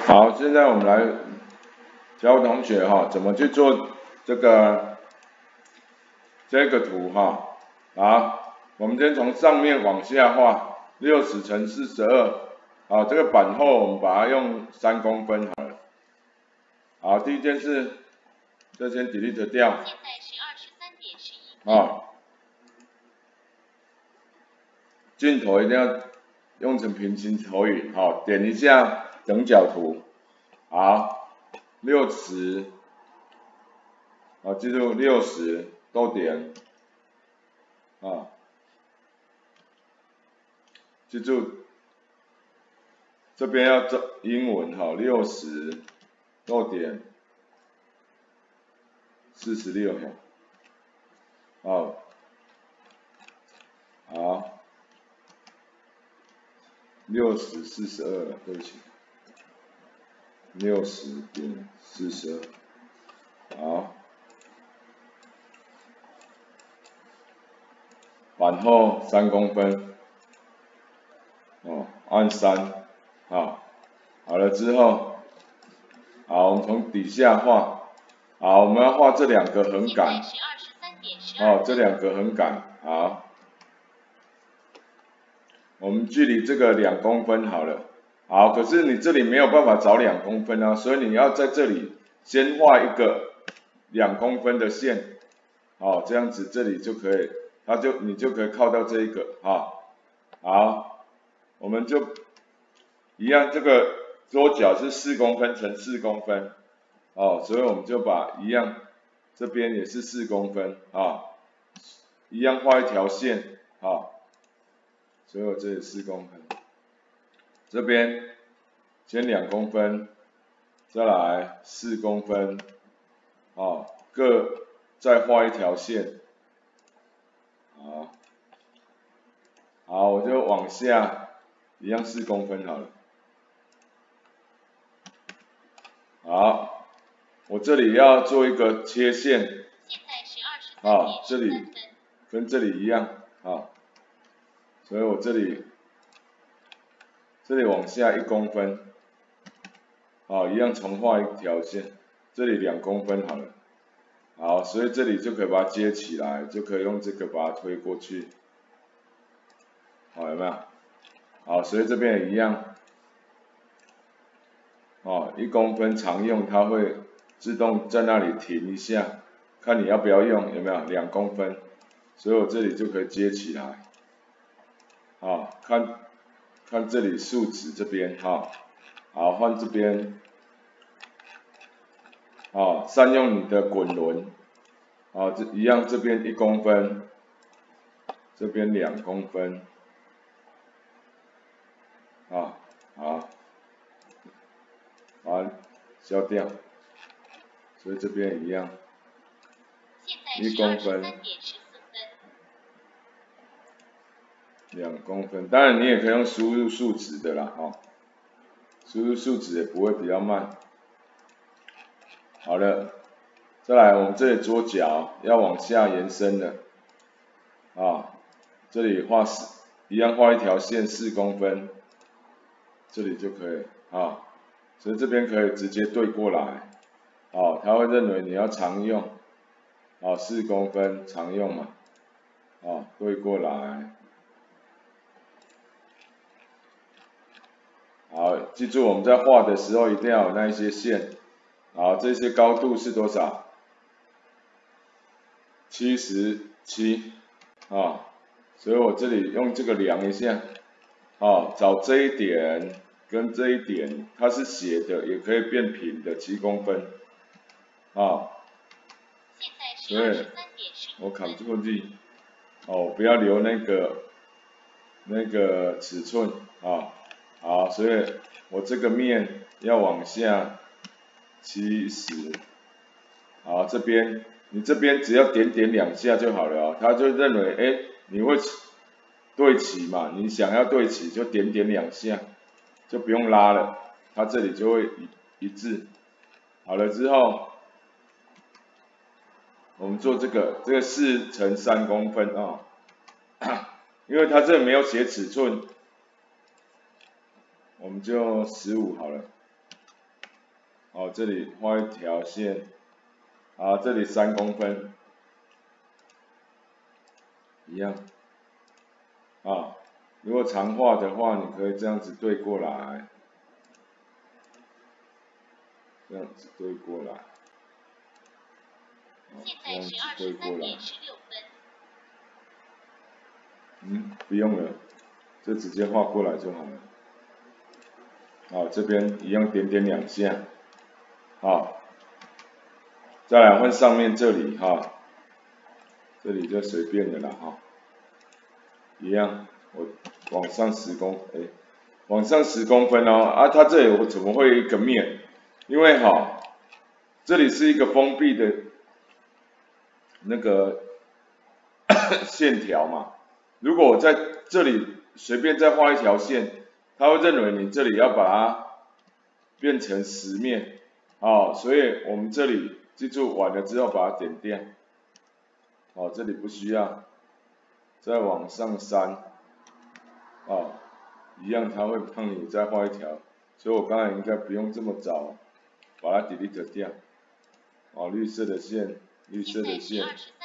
好，现在我们来教同学怎么去做这个图好，我们先从上面往下画，60乘42，好，这个板厚我们把它用3公分好了。好，第一件事，这先 delete 掉。 现在是23:11分。 镜头一定要用成平行投影，点一下等角图，好，60，记住60逗点，记住这边要做英文，60逗点46，好，60:42了，对不起，60.42，好，板厚3公分，按3，好了之后，好，我们从底下画，好，我们要画这2个横杆，这2个横杆，好，我们距离这个2公分好了，好，可是你这里没有办法找2公分啊，所以你要在这里先画一个2公分的线，这样子这里就可以，你就可以靠到这一个，好，我们就一样，这个桌角是4公分乘4公分，所以我们就把一样，这边也是4公分，一样画一条线，所以我这里4公分，这边先2公分，再来4公分，各再画一条线，好，我就往下一样4公分好了，好，我这里要做一个切线，这里跟这里一样，所以我这里往下1公分，一样重画一条线，这里2公分好了，好，所以这里就可以把它接起来，就可以用这个把它推过去，有没有？好，所以这边也一样，1公分常用，它会自动在那里停一下，看你要不要用，有没有？2公分，所以我这里就可以接起来，看这里竖直这边，好，换这边，善用你的滚轮，这一样这边1公分，这边2公分，好，把它消掉，所以这边一样，1公分，2公分，当然你也可以用输入数值的啦，输入数值也不会比较慢。好了，再来我们这里桌角要往下延伸了，这里一样画一条线4公分，这里就可以，所以这边可以直接对过来，他会认为你要常用，4公分常用嘛，对过来，好，记住我们在画的时候一定要有那一些线，这些高度是多少？77，所以我这里用这个量一下，找这一点跟这一点，它是斜的，也可以变平的7公分，所以我Ctrl Z，不要留那个尺寸，好，所以我这个面要往下70，好，你这边只要点2下就好了，他就认为你会对齐嘛，你想要对齐就点2下，就不用拉了，它这里就会一致。好了之后，我们做这个4乘3公分因为它这没有写尺寸，我们就15好了。 哦，这里画一条线，好，这里3公分，一样，啊，如果长画的话，你可以这样子对过来，这样子对过来， 现在是23:16分。 不用了，就直接画过来就好了。好，这边一样点点2下，好，再来换上面这里哈，这里就随便的啦哈，一样，我往上往上10公分哦，啊，它这里我怎么会有一个面？因为哈，这里是一个封闭的那个线条嘛，如果我在这里随便再画一条线，它会认为你这里要把它变成10面，哦，所以我们这里记住完了之后把它点掉，哦，这里不需要，再往上3，哦，一样它会帮你再画一条，所以我刚才应该不用这么早把它 delete 掉，哦，绿色的线，绿色的线，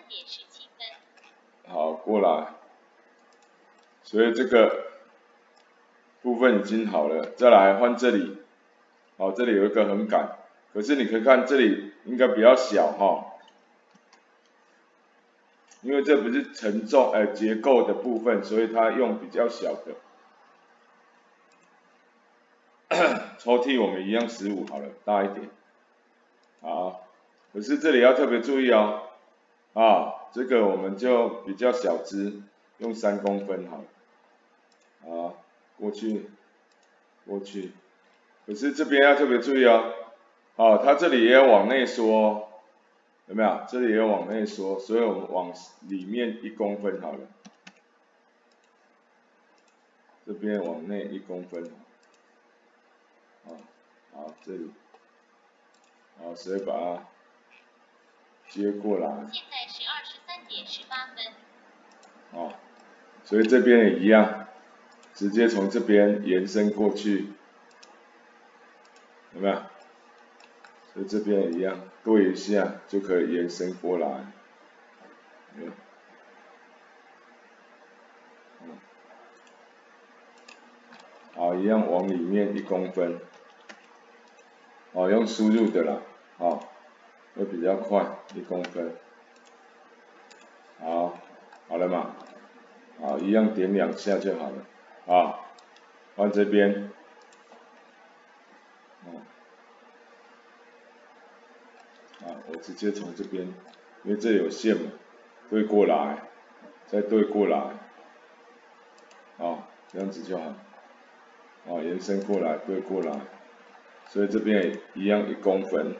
好，过来，所以这个部分已经好了，再来换这里，好，这里有一个横杆，可是你可以看这里应该比较小哈，因为这不是承重结构的部分，所以它用比较小的。抽屉我们一样15好了，大一点。好，可是这里要特别注意哦，这个我们就比较小只，用3公分好了。好，过去，过去。可是这边要特别注意哦，它这里也要往内缩，有没有？这里也要往内缩，所以我们往里面1公分好了。这边往内1公分，好，这里，好，所以把它接过来。 现在是23:18分。 所以这边也一样，直接从这边延伸过去，有没有？所以这边也一样，对一下就可以延伸过来。好，一样往里面1公分，用输入的啦，会比较快，1公分。好了嘛，一样点2下就好了，换这边，我直接从这边，因为这有线嘛，对过来，再对过来，这样子就好，延伸过来，对过来，所以这边也一样1公分，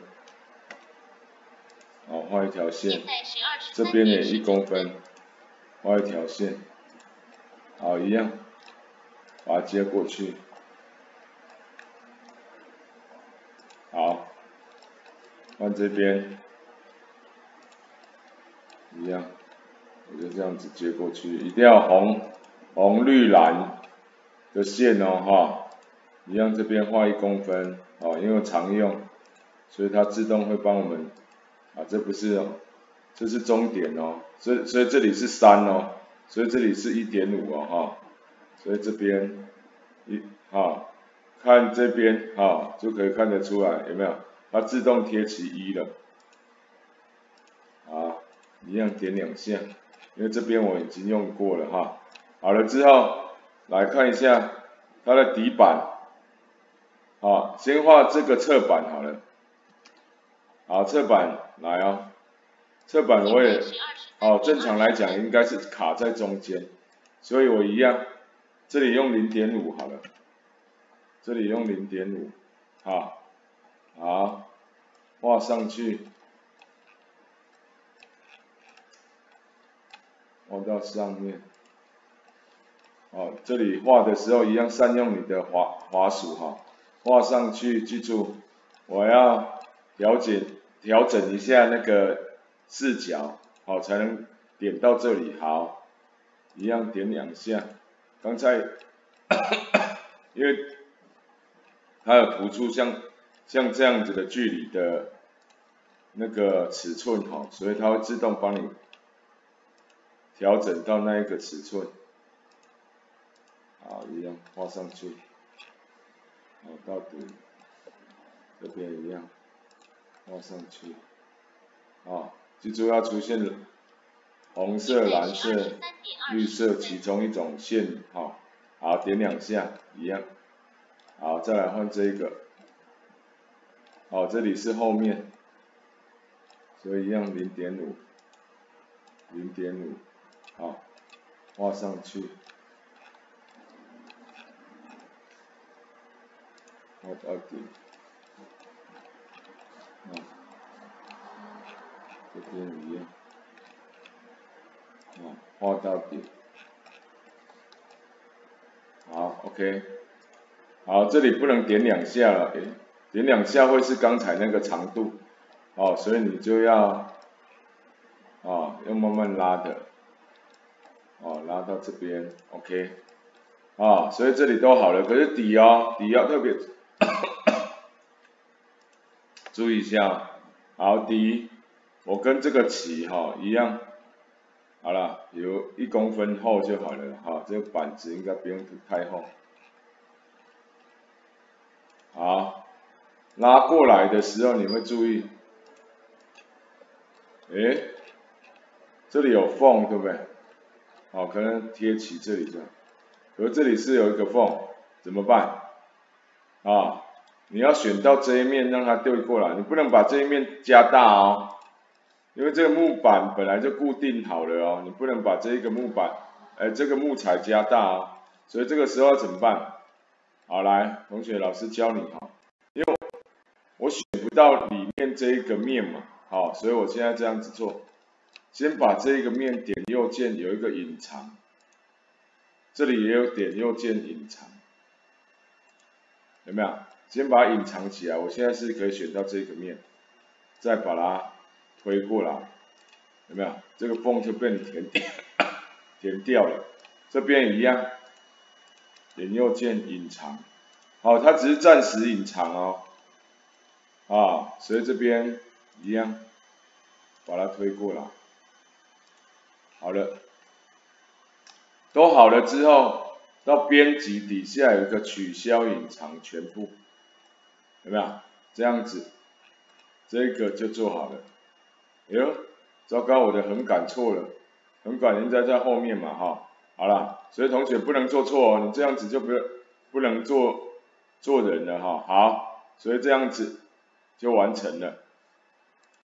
画一条线，这边也1公分，画一条线，一样，把它接过去，好，换这边，一样，我就这样子接过去，一定要红绿蓝的线哦，一样这边画1公分，因为常用，所以它自动会帮我们，这不是哦，这是终点哦，所以这里是3哦，所以这里是1.5哦，所以这边看这边就可以看得出来有没有？它自动贴齐1了，一样点2下，因为这边我已经用过了好了之后来看一下它的底板，先画这个侧板好了，侧板来哦，侧板我也正常来讲应该是卡在中间，所以我一样，这里用 0.5 好了，这里用 0.5，好，画上去，画到上面，这里画的时候一样善用你的滑鼠画上去，记住我要调整一下那个视角，才能点到这里，好，一样点2下，刚才因为它有突出像像这样子的距离的那个尺寸哈，所以它会自动帮你调整到那一个尺寸。好，一样画上去。好，到底这边一样画上去。好，记住要出现红色、蓝色、绿色其中一种线。好，好，点2下，一样。好，再来换这个。好，这里是后面，所以一样0.5， 0.5， 好，画上去，画到底，这边一样，画到底，好 ，OK， 好，这里不能点2下了，点2下会是刚才那个长度，所以你就要，要慢慢拉的，拉到这边 ，OK， 所以这里都好了，可是底要特别注意一下，好，底我跟这个起一样，好了，有1公分厚就好了，这个板子应该不用太厚，好，拉过来的时候你会注意，这里有缝对不对？可能贴起这里这样，可是这里是有一个缝，怎么办？你要选到这一面让它对过来，你不能把这一面加大哦，因为这个木板本来就固定好了哦，你不能把这一个木板，这个木材加大哦，所以这个时候要怎么办？好，来，同学，老师教你因为我选不到里面这一个面嘛，所以我现在这样子做，先把这一个面点右键有一个隐藏，这里也有点右键隐藏，有没有？先把它隐藏起来，我现在是可以选到这个面，再把它推过来，有没有？这个缝就被你填掉了，这边也一样，点右键隐藏，它只是暂时隐藏哦，所以这边一样，把它推过来，好了，都好了之后，到编辑底下有一个取消隐藏全部，有没有？这样子，这个就做好了。糟糕，我的横杆错了，横杆应该在后面嘛，好了，所以同学不能做错哦，你这样子就不能做人了好，所以这样子就完成了。